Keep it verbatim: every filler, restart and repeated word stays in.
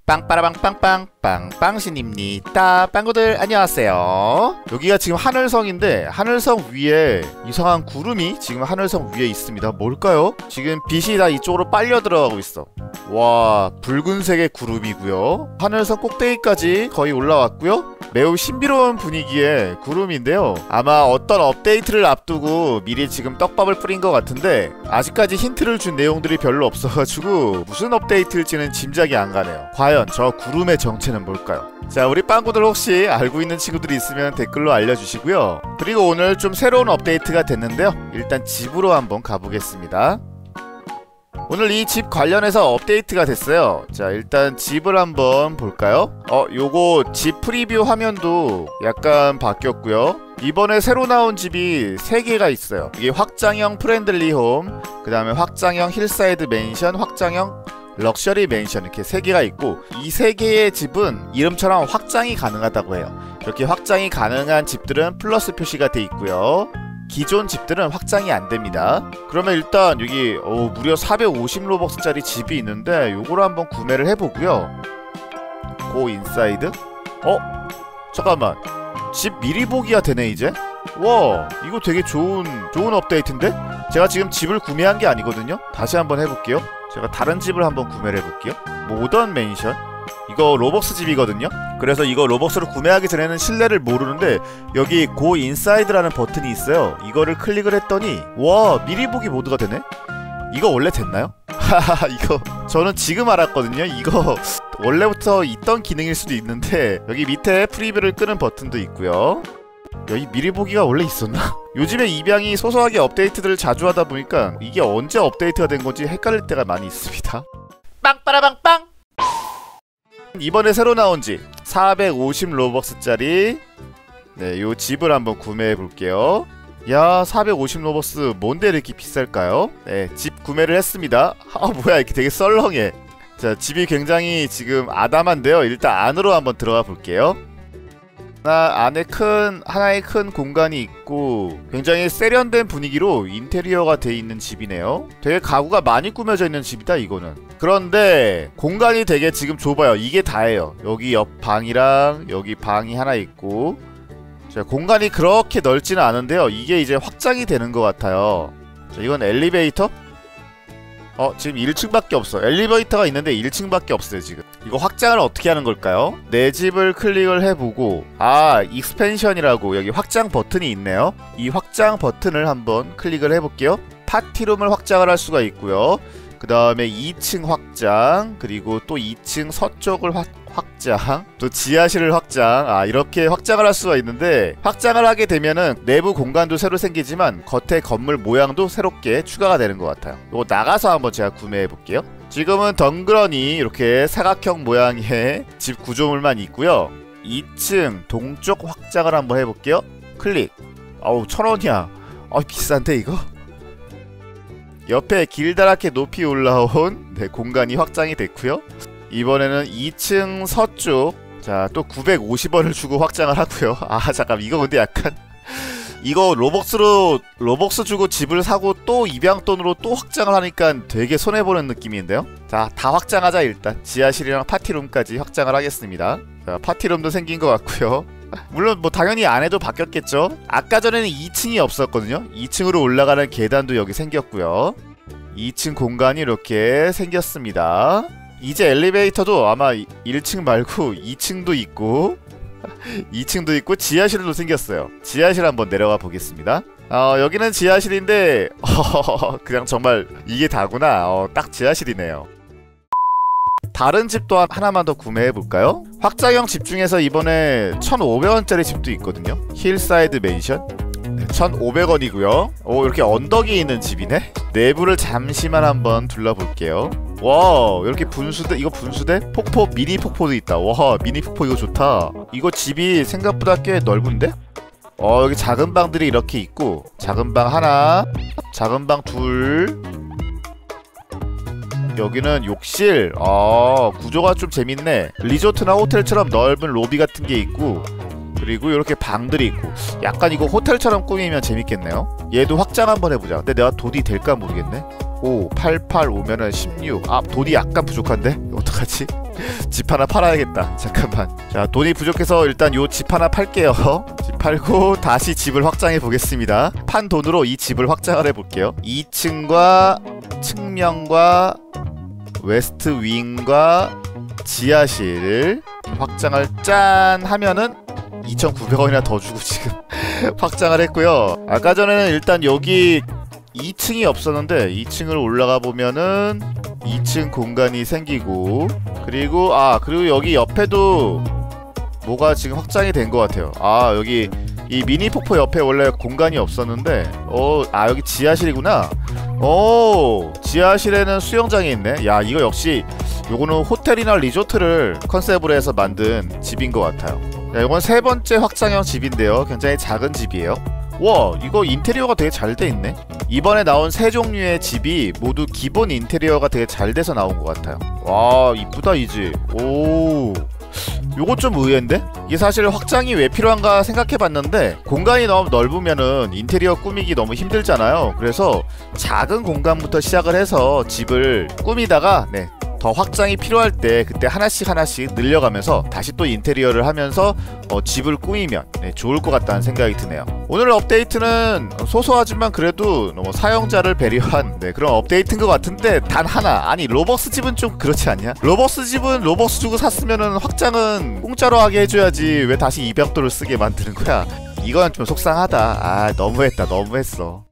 빵빠라빵빵빵 빵빵신입니다. 빵구들 안녕하세요. 여기가 지금 하늘성인데 하늘성 위에 이상한 구름이 지금 하늘성 위에 있습니다. 뭘까요? 지금 빛이 다 이쪽으로 빨려 들어가고 있어. 와, 붉은색의 구름이고요. 하늘성 꼭대기까지 거의 올라왔고요. 매우 신비로운 분위기의 구름인데요. 아마 어떤 업데이트를 앞두고 미리 지금 떡밥을 뿌린 것 같은데 아직까지 힌트를 준 내용들이 별로 없어가지고 무슨 업데이트일지는 짐작이 안 가네요. 과연 저 구름의 정체는 뭘까요? 자, 우리 빵구들 혹시 알고 있는 친구들이 있으면 댓글로 알려주시고요. 그리고 오늘 좀 새로운 업데이트가 됐는데요. 일단 집으로 한번 가보겠습니다. 오늘 이 집 관련해서 업데이트가 됐어요. 자, 일단 집을 한번 볼까요? 어, 요거 집 프리뷰 화면도 약간 바뀌었고요. 이번에 새로 나온 집이 세 개가 있어요. 이게 확장형 프렌들리 홈, 그 다음에 확장형 힐사이드 맨션, 확장형 럭셔리 맨션, 이렇게 세 개가 있고, 이 세 개의 집은 이름처럼 확장이 가능하다고 해요. 이렇게 확장이 가능한 집들은 플러스 표시가 돼 있고요. 기존 집들은 확장이 안됩니다. 그러면 일단 여기 오, 무려 사백오십 로벅스짜리 집이 있는데 요거를 한번 구매를 해보고요. 고 인사이드? 어? 잠깐만, 집 미리 보기가 되네 이제? 와, 이거 되게 좋은 좋은 업데이트인데? 제가 지금 집을 구매한 게 아니거든요? 다시 한번 해볼게요. 제가 다른 집을 한번 구매를 해볼게요. 모던 맨션? 이거 로벅스 집이거든요? 그래서 이거 로벅스로 구매하기 전에는 실내를 모르는데 여기 고 인사이드라는 버튼이 있어요. 이거를 클릭을 했더니 와, 미리 보기 모드가 되네? 이거 원래 됐나요? 하하, 이거 저는 지금 알았거든요. 이거 원래부터 있던 기능일 수도 있는데 여기 밑에 프리뷰를 끄는 버튼도 있고요. 여기 미리 보기가 원래 있었나? 요즘에 입양이 소소하게 업데이트들을 자주 하다 보니까 이게 언제 업데이트가 된 건지 헷갈릴 때가 많이 있습니다. 빵빠라빵빵! 이번에 새로 나온 집 사백오십 로벅스짜리 네, 요 집을 한번 구매해 볼게요. 야, 사백오십 로벅스 뭔데 이렇게 비쌀까요? 네, 집 구매를 했습니다. 아, 뭐야, 이렇게 되게 썰렁해. 자, 집이 굉장히 지금 아담한데요. 일단 안으로 한번 들어가 볼게요. 하나, 안에 큰 하나의 큰 공간이 있고 굉장히 세련된 분위기로 인테리어가 돼 있는 집이네요. 되게 가구가 많이 꾸며져 있는 집이다 이거는. 그런데 공간이 되게 지금 좁아요. 이게 다예요. 여기 옆 방이랑 여기 방이 하나 있고. 자, 공간이 그렇게 넓지는 않은데요. 이게 이제 확장이 되는 것 같아요. 자, 이건 엘리베이터? 어, 지금 일 층밖에 없어. 엘리베이터가 있는데 일 층밖에 없어요 지금. 이거 확장을 어떻게 하는 걸까요? 내 집을 클릭을 해보고, 아, 익스펜션이라고 여기 확장 버튼이 있네요. 이 확장 버튼을 한번 클릭을 해볼게요. 파티룸을 확장을 할 수가 있고요. 그 다음에 이 층 확장, 그리고 또 이 층 서쪽을 확 확장, 또 지하실을 확장. 아, 이렇게 확장을 할 수가 있는데 확장을 하게 되면은 내부 공간도 새로 생기지만 겉에 건물 모양도 새롭게 추가가 되는 것 같아요. 이거 나가서 한번 제가 구매해 볼게요. 지금은 덩그러니 이렇게 사각형 모양의 집 구조물만 있고요. 이 층 동쪽 확장을 한번 해볼게요. 클릭. 아우, 천 원이야. 아, 비싼데 이거? 옆에 길다랗게 높이 올라온 네, 공간이 확장이 됐고요. 이번에는 이 층 서쪽, 자, 또 구백오십 원을 주고 확장을 하고요. 아, 잠깐, 이거 근데 약간 이거 로벅스로 로벅스 주고 집을 사고 또 입양돈으로 또 확장을 하니까 되게 손해보는 느낌인데요. 자, 다 확장하자. 일단 지하실이랑 파티룸까지 확장을 하겠습니다. 자, 파티룸도 생긴 것 같고요. 물론 뭐 당연히 안에도 바뀌었겠죠. 아까 전에는 이 층이 없었거든요. 이 층으로 올라가는 계단도 여기 생겼고요. 이 층 공간이 이렇게 생겼습니다. 이제 엘리베이터도 아마 일 층 말고 이 층도 있고 이 층도 있고 지하실도 생겼어요. 지하실 한번 내려가 보겠습니다. 어, 여기는 지하실인데 어, 그냥 정말 이게 다구나. 어, 딱 지하실이네요. 다른 집도 하나만 더 구매해볼까요? 확장형 집 중에서 이번에 천오백 원짜리 집도 있거든요. 힐사이드 맨션 네, 천오백 원이고요 오, 이렇게 언덕이 있는 집이네? 내부를 잠시만 한번 둘러볼게요. 와, 이렇게 분수대, 이거 분수대? 폭포, 미니 폭포도 있다. 와, 미니 폭포 이거 좋다. 이거 집이 생각보다 꽤 넓은데? 어, 여기 작은 방들이 이렇게 있고, 작은 방 하나, 작은 방 둘, 여기는 욕실. 아, 구조가 좀 재밌네. 리조트나 호텔처럼 넓은 로비 같은 게 있고, 그리고 이렇게 방들이 있고. 약간 이거 호텔처럼 꾸미면 재밌겠네요. 얘도 확장 한번 해보자. 근데 내가 돈이 될까 모르겠네. 오, 팔, 팔 오면은 십육. 아, 돈이 약간 부족한데? 어떡하지? 집 하나 팔아야겠다. 잠깐만. 자, 돈이 부족해서 일단 요 집 하나 팔게요. 집 팔고 다시 집을 확장해 보겠습니다. 판 돈으로 이 집을 확장을 해볼게요. 이 층과 측면과 웨스트 윙과 지하실 확장을 짠 하면은 이천구백 원이나 더 주고 지금 확장을 했고요. 아까 전에는 일단 여기 이 층이 없었는데 이 층을 올라가 보면은 이 층 공간이 생기고, 그리고 아 그리고 여기 옆에도 뭐가 지금 확장이 된 것 같아요. 아 여기 이 미니 폭포 옆에 원래 공간이 없었는데 어 아 여기 지하실이구나. 오 지하실에는 수영장이 있네. 야 이거 역시 요거는 호텔이나 리조트를 컨셉으로 해서 만든 집인 것 같아요. 자, 이건 세 번째 확장형 집인데요. 굉장히 작은 집이에요. 와 이거 인테리어가 되게 잘 돼 있네. 이번에 나온 세 종류의 집이 모두 기본 인테리어가 되게 잘 돼서 나온 것 같아요. 와 이쁘다 이 집. 오 요거 좀 의외인데? 이게 사실 확장이 왜 필요한가 생각해봤는데 공간이 너무 넓으면은 인테리어 꾸미기 너무 힘들잖아요. 그래서 작은 공간부터 시작을 해서 집을 꾸미다가 네 더 확장이 필요할 때 그때 하나씩 하나씩 늘려가면서 다시 또 인테리어를 하면서 어, 집을 꾸미면 네, 좋을 것 같다는 생각이 드네요. 오늘 업데이트는 소소하지만 그래도 너무 사용자를 배려한 네, 그런 업데이트인 것 같은데 단 하나, 아니 로벅스 집은 좀 그렇지 않냐? 로벅스 집은 로벅스 주고 샀으면은 확장은 공짜로 하게 해줘야지 왜 다시 이백 도를 쓰게 만드는 거야? 이건 좀 속상하다. 아 너무했다 너무했어.